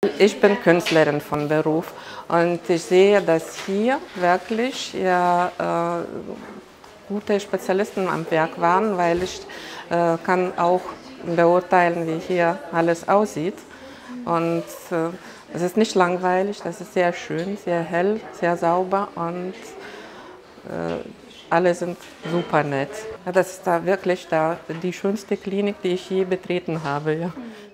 Ich bin Künstlerin von Beruf und ich sehe, dass hier wirklich gute Spezialisten am Werk waren, weil ich kann auch beurteilen, wie hier alles aussieht. Und es ist nicht langweilig, das ist sehr schön, sehr hell, sehr sauber und alle sind super nett. Das ist da wirklich die schönste Klinik, die ich je betreten habe. Ja.